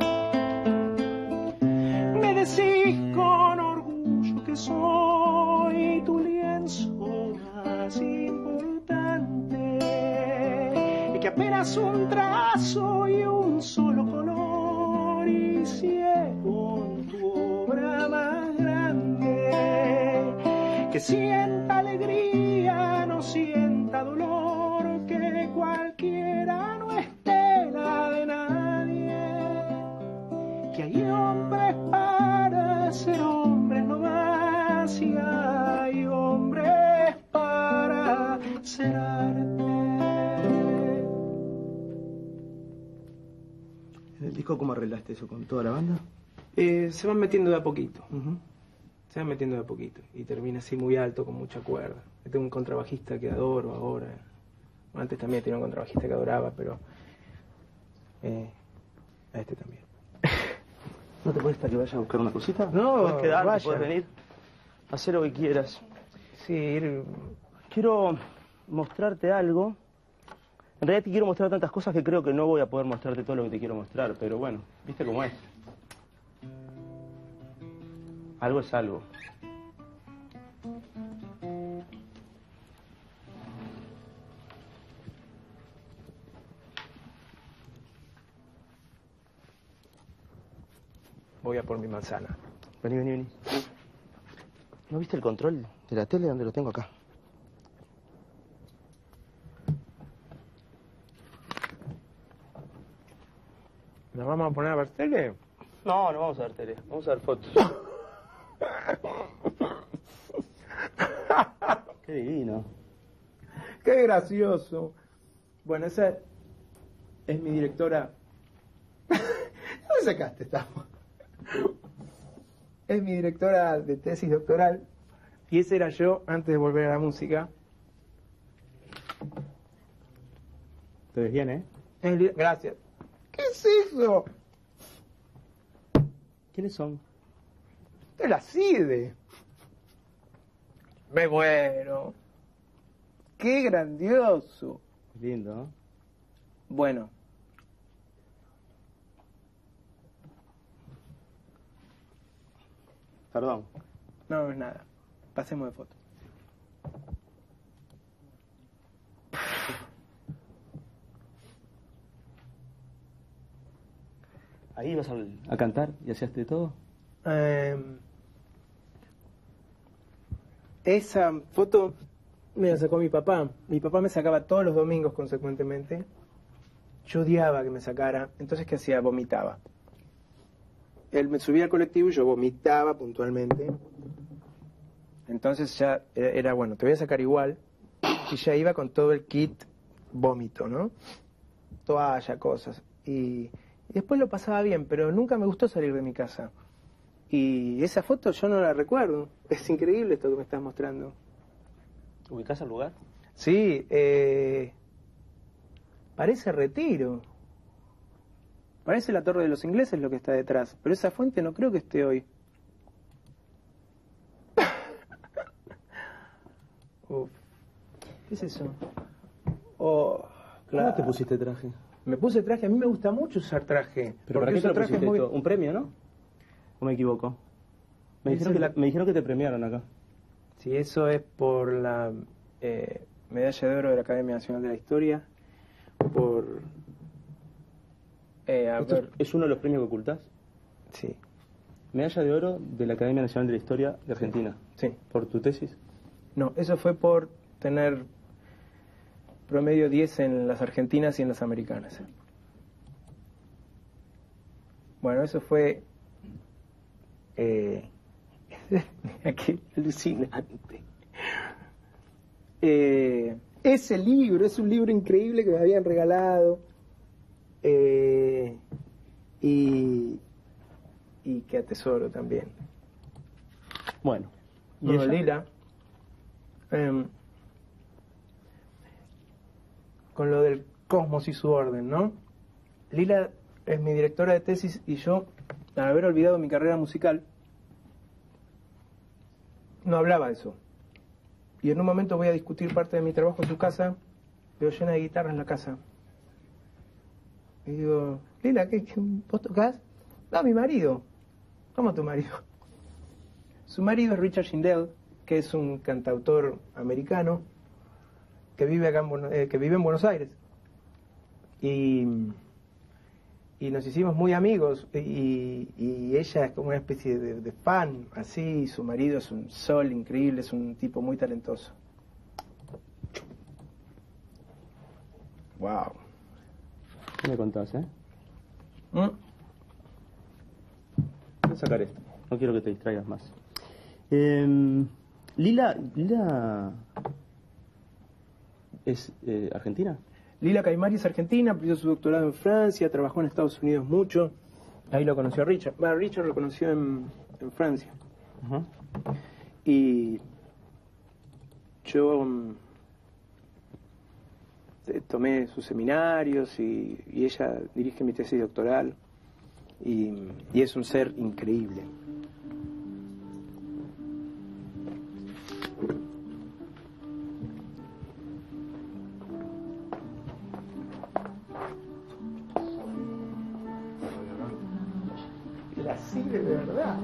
Me decís con orgullo que soy tu lienzo más importante y que apenas un trazo y un solo color hicieron tu obra más grande. Que sienta alegría, no sienta dolor, que cualquiera no es tela de nadie, que hay hombres para ser hombres no más y hay hombres para ser arte. ¿En el disco cómo arreglaste eso con toda la banda? Eh, se van metiendo de a poquito, Uh-huh. se van metiendo de a poquito y termina así muy alto con mucha cuerda. Yo tengo un contrabajista que adoro ahora. Bueno, antes también tenía un contrabajista que adoraba, pero eh, a este también. ¿No te molesta que vaya a buscar una cosita? No, Puedes quedar, vaya. puedes venir, hacer lo que quieras. Sí, ir... Quiero mostrarte algo. En realidad te quiero mostrar tantas cosas que creo que no voy a poder mostrarte todo lo que te quiero mostrar, pero bueno, viste cómo es. Algo es algo. Voy a por mi manzana. Vení, vení, vení. ¿No viste el control de la tele? ¿Dónde lo tengo? Acá. ¿Nos vamos a poner a ver tele? No, no vamos a ver tele. Vamos a ver fotos. Qué divino. ¡Qué gracioso! Bueno, esa es mi directora. ¿Dónde sacaste esta foto? Es mi directora de tesis doctoral. Y ese era yo antes de volver a la música. Te ves bien, ¿eh? Es li- Gracias. ¿Qué es eso? ¿Quiénes son? De la CIDE. Me muero. ¡Qué grandioso! Lindo, ¿no? Bueno. Perdón. No, no es nada. Pasemos de foto. ¿Ahí ibas a, a cantar y hacías de todo? Eh, esa foto me la sacó mi papá. Mi papá me sacaba todos los domingos consecuentemente. Yo odiaba que me sacara. Entonces, ¿qué hacía? Vomitaba. Él me subía al colectivo y yo vomitaba puntualmente. Entonces ya era, era, bueno, te voy a sacar igual. Y ya iba con todo el kit vómito, ¿no? Toalla, cosas. Y, y después lo pasaba bien, pero nunca me gustó salir de mi casa. Y esa foto yo no la recuerdo. Es increíble esto que me estás mostrando. ¿Ubicás el lugar? Sí, eh, parece Retiro. Parece la Torre de los Ingleses lo que está detrás. Pero esa fuente no creo que esté hoy. Uf. ¿Qué es eso? Oh, claro. ¿Cómo te pusiste traje? Me puse traje. A mí me gusta mucho usar traje. ¿Pero para qué te uso lo trajes pusiste muy- esto? ¿Un premio, no? ¿O me equivoco? Me dijeron, que Esa la- es la- me dijeron que te premiaron acá. Sí, eso es por la eh, medalla de oro de la Academia Nacional de la Historia. Por... Eh, a ¿Esto ver, es- es uno de los premios que ocultás? sí, Medalla de oro de la Academia Nacional de la Historia de Argentina. sí. ¿Por tu tesis? No, eso fue por tener promedio diez en las argentinas y en las americanas. Bueno, eso fue... Eh, mira qué alucinante. Eh, ese libro, es un libro increíble que me habían regalado. Eh, y, y que atesoro también. Bueno. ¿Y Bueno, ella? Lila, em, con lo del cosmos y su orden, ¿no? Lila es mi directora de tesis y yo, al haber olvidado mi carrera musical, no hablaba de eso. Y en un momento voy a discutir parte de mi trabajo en su casa, veo llena de guitarras en la casa. Y digo, Lila, ¿qué, qué vos tocás? No, mi marido. ¿Cómo tu marido? Su marido es Richard Shindell, que es un cantautor americano que vive acá en, Buenos- eh, que vive en Buenos Aires. Y, y nos hicimos muy amigos y, y ella es como una especie de, de fan, así, y su marido es un sol increíble, es un tipo muy talentoso. Wow. ¿Qué me contás, eh? ¿Mm? Voy a sacar esto. No quiero que te distraigas más. Eh, Lila, Lila es eh, argentina. Lila Caimari es argentina, hizo su doctorado en Francia, trabajó en Estados Unidos mucho. Ahí lo conoció a Richard. Bueno, Richard lo conoció en, en Francia. Ajá. Y yo mm, eh, tomé sus seminarios y, y ella dirige mi tesis doctoral. Y, y es un ser increíble. La sigue de verdad.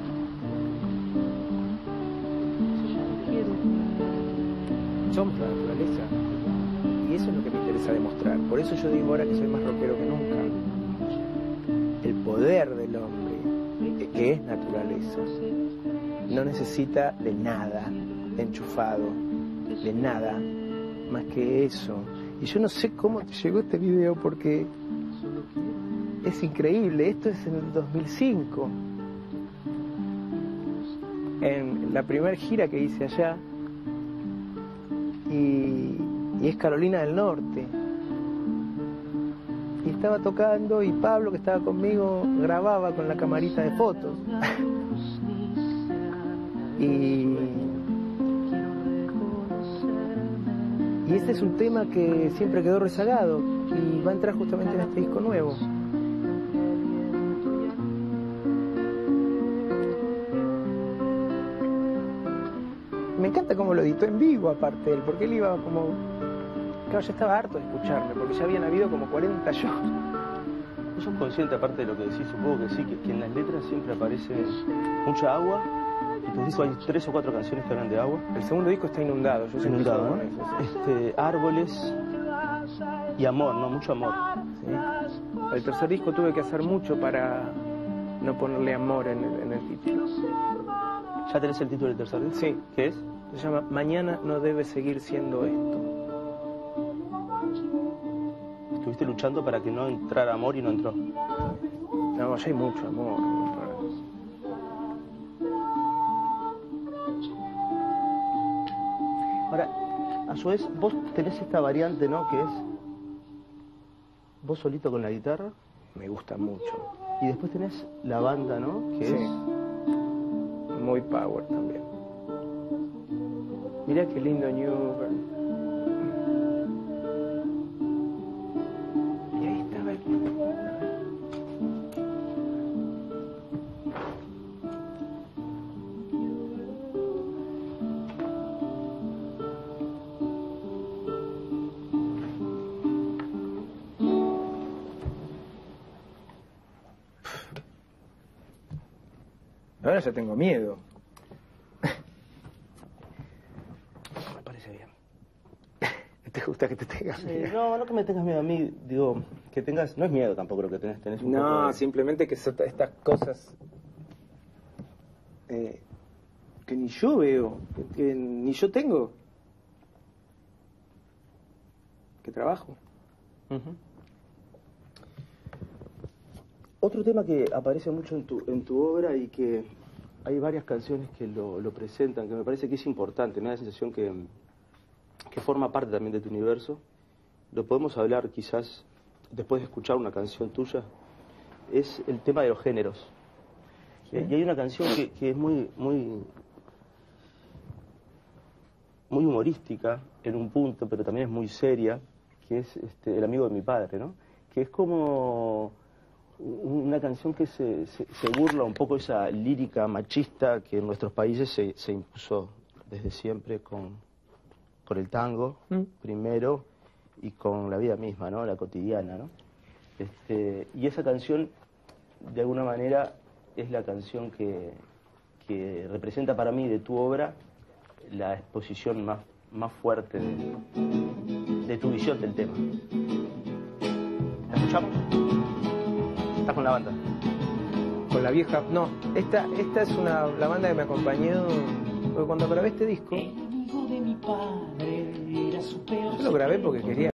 Somos la naturaleza. naturaleza. Y eso es lo que me interesa demostrar. Por eso yo digo ahora que soy más rockero que nunca. El poder del hombre, que es naturaleza, no necesita de nada enchufado, de nada más que eso. Y yo no sé cómo te llegó este video porque es increíble. Esto es en el dos mil cinco. En la primera gira que hice allá. Y, y es Carolina del Norte. Y estaba tocando y Pablo, que estaba conmigo, grababa con la camarita de fotos. y, y este es un tema que siempre quedó rezagado y va a entrar justamente en este disco nuevo. Me encanta cómo lo editó en vivo, aparte él, porque él iba como... Claro, ya estaba harto de escucharme, porque ya habían habido como cuarenta shows. ¿Vos sos consciente, aparte de lo que decís, supongo que sí, que, que en las letras siempre aparece mucha agua? En tus discos hay tres o cuatro canciones que hablan de agua. El segundo disco está inundado, yo siempre Inundado, con ¿no? eso, sí. Este, árboles y amor, ¿no? Mucho amor. Sí. El tercer disco tuve que hacer mucho para no ponerle amor en el, en el título. ¿Ya tenés el título del tercer disco? Sí. ¿Qué es? Se llama Mañana no debe seguir siendo esto. Estuviste luchando para que no entrara amor y no entró. No, ya hay mucho amor. Ahora, a su vez, vos tenés esta variante, ¿no? Que es vos solito con la guitarra. Me gusta mucho. Y después tenés la banda, ¿no? Que Sí. es... Muy power también. Mirá qué lindo Newburn. Y ahí estaba el... Ahora ya tengo miedo. Me parece bien. ¿Te gusta que te tengas Sí, miedo? no, no que me tengas miedo a mí, digo, que tengas... No es miedo tampoco lo que tenés, tenés un poco No, de... simplemente que son estas cosas eh, que ni yo veo, que, que ni yo tengo, que trabajo. Ujú. Otro tema que aparece mucho en tu, en tu obra y que hay varias canciones que lo, lo presentan, que me parece que es importante, me da la sensación que, que forma parte también de tu universo. Lo podemos hablar quizás después de escuchar una canción tuya. Es el tema de los géneros. Sí. Y hay una canción que, que es muy, muy, muy humorística en un punto, pero también es muy seria, que es este, El amigo de mi padre, ¿no? Que es como una canción que se, se, se burla un poco de esa lírica machista que en nuestros países se, se impuso desde siempre con, con el tango, Mm. primero, y con la vida misma, ¿no? La cotidiana, ¿no? Este, y esa canción, de alguna manera, es la canción que, que representa para mí de tu obra la exposición más, más fuerte de, de tu visión del tema. ¿La escuchamos? ¿Estás con la banda? Con la vieja... No, esta, esta es una, la banda que me acompañó, porque cuando grabé este disco, yo lo grabé porque quería...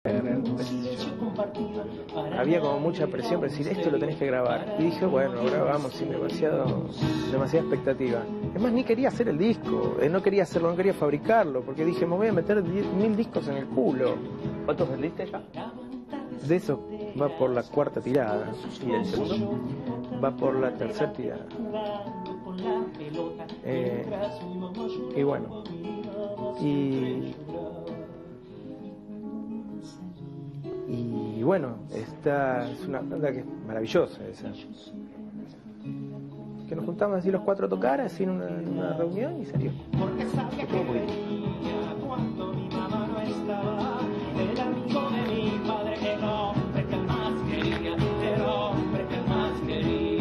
Había como mucha presión para decir, esto lo tenés que grabar. Y dije, bueno, lo grabamos sin demasiado, demasiada expectativa. Es más, ni quería hacer el disco, eh, no quería hacerlo, no quería fabricarlo, porque dije, me voy a meter diez mil discos en el culo. ¿Cuántos vendiste ya? De eso va por la cuarta tirada. ¿Y el segundo? Va por la tercera tirada. Eh, y bueno, y, y bueno, esta es una banda que es maravillosa esa. Que nos juntamos así los cuatro a tocar así en una, en una reunión y salió. Porque sabía que venía cuando mi mamá no estaba. El amigo de mi padre, el hombre que más quería, el hombre que más quería.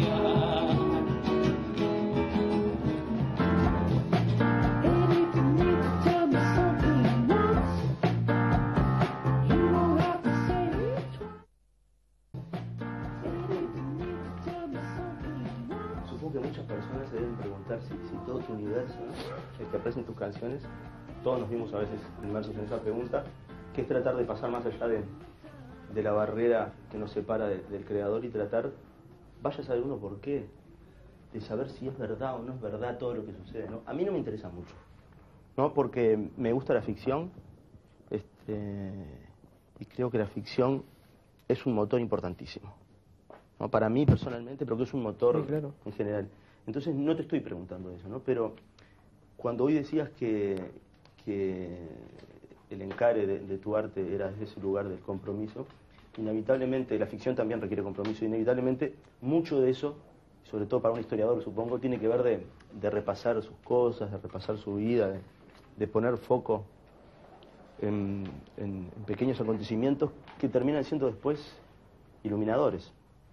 universo, ¿no? que aparece en tus canciones. Todos nos vimos a veces inmersos en esa pregunta, que es tratar de pasar más allá de, de la barrera que nos separa de, del creador y tratar, vaya a saber uno por qué, de saber si es verdad o no es verdad todo lo que sucede, ¿no? A mí no me interesa mucho, ¿no? Porque me gusta la ficción, este, y creo que la ficción es un motor importantísimo, ¿no? Para mí personalmente, pero que es un motor sí, claro. en general. Entonces no te estoy preguntando eso, ¿no? Pero cuando hoy decías que, que el encare de, de tu arte era desde ese lugar del compromiso, inevitablemente, la ficción también requiere compromiso, inevitablemente mucho de eso, sobre todo para un historiador supongo, tiene que ver de, de repasar sus cosas, de repasar su vida, de, de poner foco en, en, en pequeños acontecimientos que terminan siendo después iluminadores.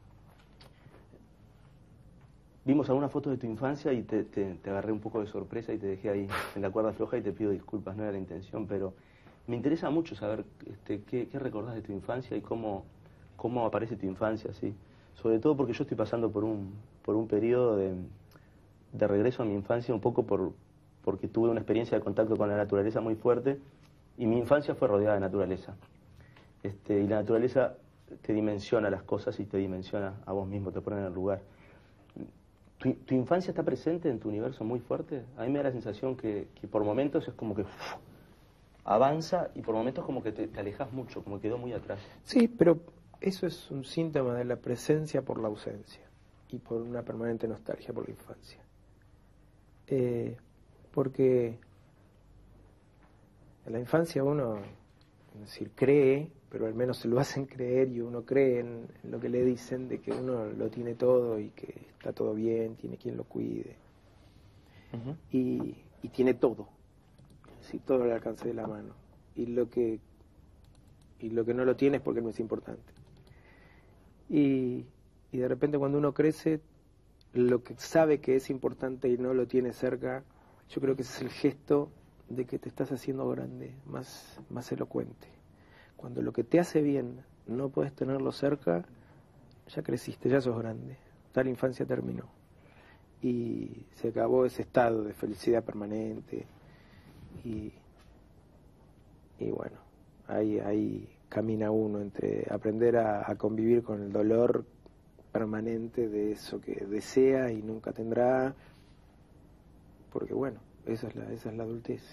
Vimos algunas fotos de tu infancia y te, te, te agarré un poco de sorpresa y te dejé ahí en la cuerda floja y te pido disculpas, no era la intención, pero me interesa mucho saber este, qué, qué recordás de tu infancia y cómo, cómo aparece tu infancia, ¿sí? Sobre todo porque yo estoy pasando por un, por un periodo de, de regreso a mi infancia, un poco por, porque tuve una experiencia de contacto con la naturaleza muy fuerte y mi infancia fue rodeada de naturaleza. Este, y la naturaleza te dimensiona las cosas y te dimensiona a vos mismo, te pone en el lugar. ¿Tu, tu infancia está presente en tu universo muy fuerte? A mí me da la sensación que, que por momentos es como que uf, avanza y por momentos como que te, te alejas mucho, como que quedó muy atrás. Sí, pero eso es un síntoma de la presencia por la ausencia y por una permanente nostalgia por la infancia. Eh, porque en la infancia uno, es decir, cree, pero al menos se lo hacen creer y uno cree en, en lo que le dicen de que uno lo tiene todo y que está todo bien, tiene quien lo cuide. Uh-huh. y, y tiene todo, sí, todo al alcance de la mano. Y lo que y lo que no lo tiene es porque no es importante. Y, y de repente cuando uno crece, lo que sabe que es importante y no lo tiene cerca, yo creo que ese es el gesto de que te estás haciendo grande, más, más elocuente. Cuando lo que te hace bien no puedes tenerlo cerca, ya creciste, ya sos grande. Tal infancia terminó. Y se acabó ese estado de felicidad permanente. Y, y bueno, ahí, ahí camina uno entre aprender a, a convivir con el dolor permanente de eso que desea y nunca tendrá. Porque bueno, esa es la, esa es la adultez.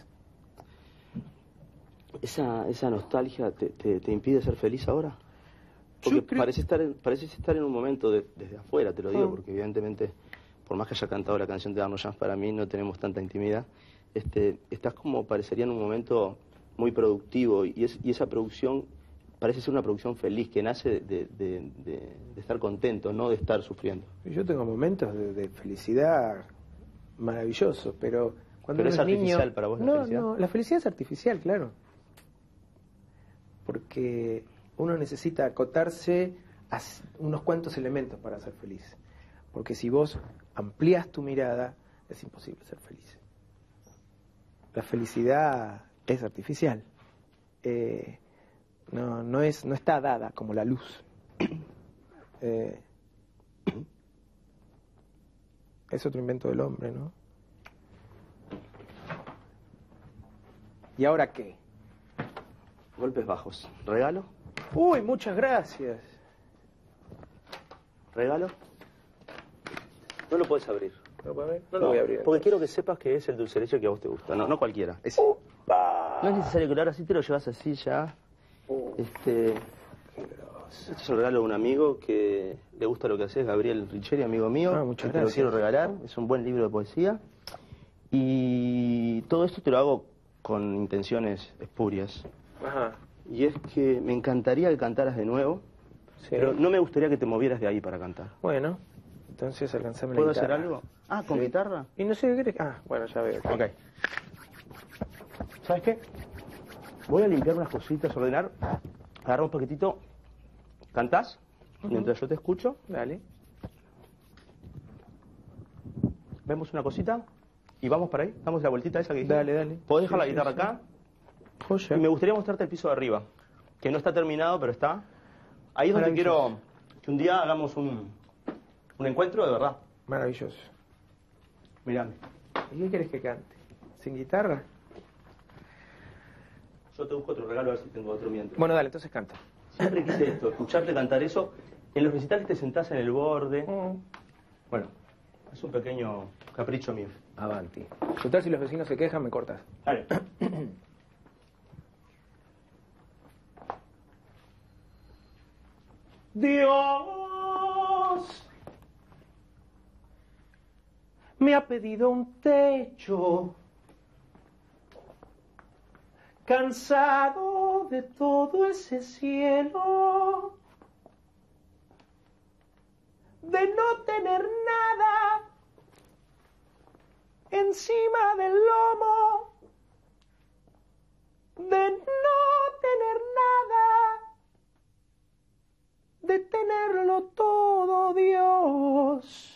¿Esa, esa nostalgia te, te, te impide ser feliz ahora? Porque creo... parece, estar en, parece estar en un momento de, desde afuera, te lo digo, oh. porque evidentemente, por más que haya cantado la canción de Arno Jans, para mí no tenemos tanta intimidad. Este, estás como parecería en un momento muy productivo y, es, y esa producción parece ser una producción feliz, que nace de, de, de, de estar contento, no de estar sufriendo. Yo tengo momentos de, de felicidad maravillosos, pero cuando ¿Pero uno es artificial niño... para vos la no, felicidad? No, la felicidad es artificial, claro. Porque uno necesita acotarse a unos cuantos elementos para ser feliz. Porque si vos amplías tu mirada, es imposible ser feliz. La felicidad es artificial. Eh, no, no, es, no está dada como la luz. Eh, es otro invento del hombre, ¿no? ¿Y ahora qué? Golpes bajos. ¿Regalo? Uy, muchas gracias. ¿Regalo? No lo puedes abrir. ¿No, puedo abrir? no, no lo voy a abrir. Porque quiero que sepas que es el dulce de leche que a vos te gusta. No, no cualquiera. Es... ¡Opa! No es necesario que ahora sí te lo llevas así ya. Uh, este... Este es el regalo de un amigo que le gusta lo que haces, Gabriel Richeri, amigo mío. Ah, muchas te gracias. Lo quiero regalar. Es un buen libro de poesía. Y todo esto te lo hago con intenciones espurias. Ajá. Y es que me encantaría que cantaras de nuevo, sí. pero no me gustaría que te movieras de ahí para cantar. Bueno, entonces alcanzame la ¿Puedo guitarra. hacer algo? Ah, ¿con sí. guitarra? Y no sé qué querés... Ah, bueno, ya veo. Ok. ¿Sabes qué? Voy a limpiar unas cositas, ordenar, agarrar un paquetito. ¿Cantás? Uh-huh. Mientras yo te escucho. Dale. Vemos una cosita y vamos para ahí. Damos la vueltita esa que dijiste. Dale, dale. ¿Podés dejar sí, la guitarra sí, acá? Joya. Y me gustaría mostrarte el piso de arriba, que no está terminado, pero está. Ahí es donde quiero que un día hagamos un, un encuentro de verdad. Maravilloso. Mirá. ¿Y qué querés que cante? ¿Sin guitarra? Yo te busco otro regalo a ver si tengo otro mientras. Bueno, dale, entonces canta. Siempre quise esto, escucharte cantar eso. En los recitales te sentás en el borde. Mm. Bueno, es un pequeño capricho mío. Avanti. Total, si los vecinos se quejan, me cortas. Dale. Dios me ha pedido un techo, cansado de todo ese cielo, de no tener nada encima del lomo, de no tener nada, de tenerlo todo. Dios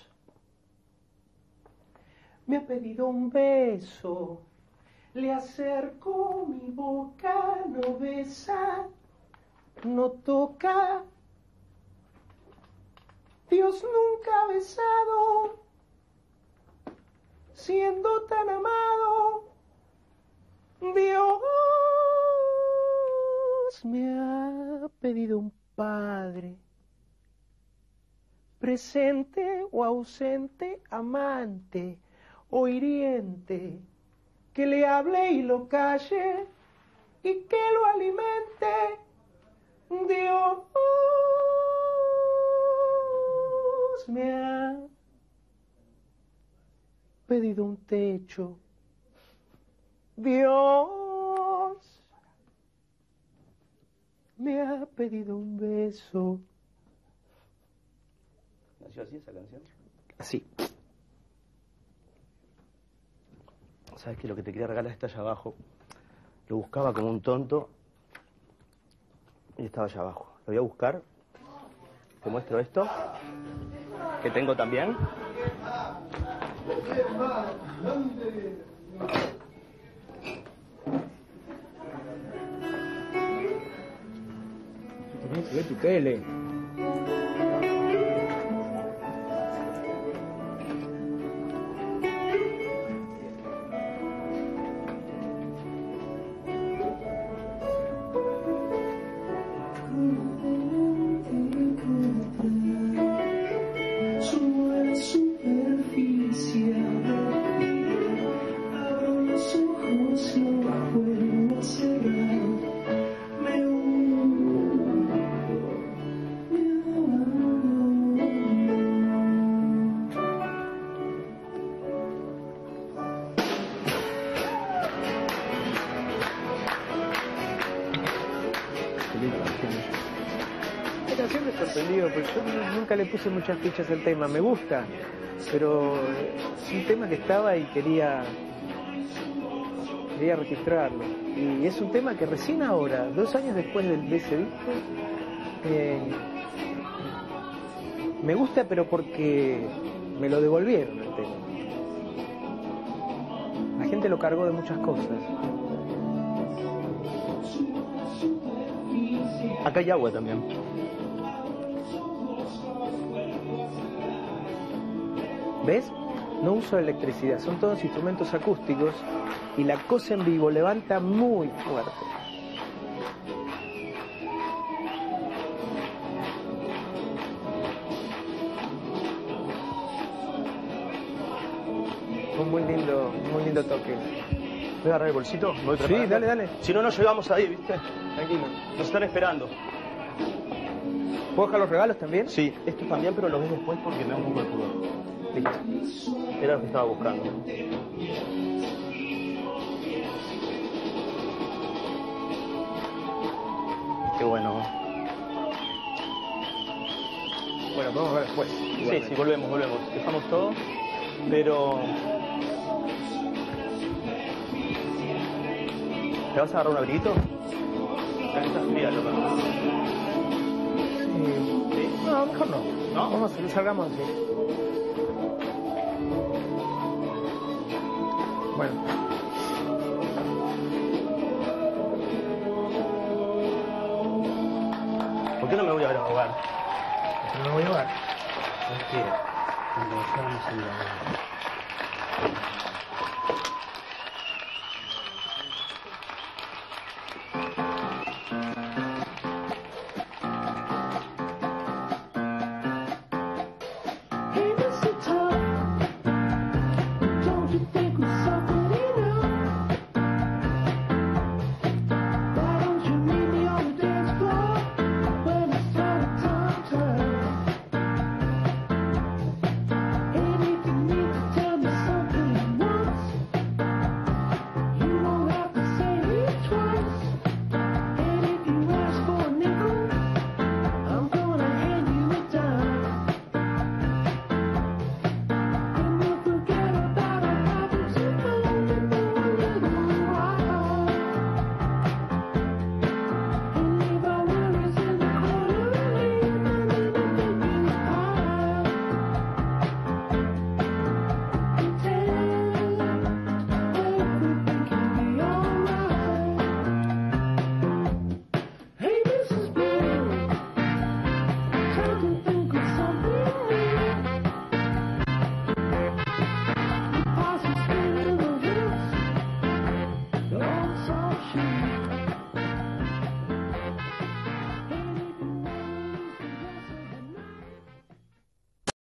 me ha pedido un beso, le acerco mi boca, no besa, no toca. Dios nunca ha besado, siendo tan amado. Dios me ha pedido un padre, presente o ausente, amante o hiriente, que le hable y lo calle y que lo alimente. Dios me ha pedido un techo. Dios me ha pedido un beso. ¿Nació así esa canción? Así. Sabes que lo que te quería regalar está allá abajo. Lo buscaba como un tonto y estaba allá abajo. Lo voy a buscar. Te muestro esto, que tengo también. Ve tu tele. Esta canción me sorprendió, porque yo nunca le puse muchas fichas al tema. Me gusta, pero es un tema que estaba y quería quería registrarlo. Y es un tema que recién ahora, dos años después de, de ese disco, eh, me gusta, pero porque me lo devolvieron el tema. La gente lo cargó de muchas cosas. Acá hay agua también. ¿Ves? No uso electricidad, son todos instrumentos acústicos y la cosa en vivo levanta muy fuerte. Un muy lindo, muy lindo toque. ¿Voy a agarrar el bolsito? ¿Me voy Sí, preparando? dale, dale. Si no, no llegamos ahí, ¿viste? Tranquilo. Nos están esperando. ¿Puedo dejar los regalos también? Sí, estos también, pero los ves después porque me da un poco de pudor. Listo. Era lo que estaba buscando. Qué bueno. Bueno, vamos a ver después. Sí, sí, volvemos, volvemos. Dejamos todo, pero... ¿Te vas a agarrar un abriguito? Está fría, loca. Sí. No, mejor no. ¿No? Vamos a salgamos así. Bueno. ¿Por qué no me voy a ver a jugar? ¿No me voy a llevar? Es que cuando estábamos en la...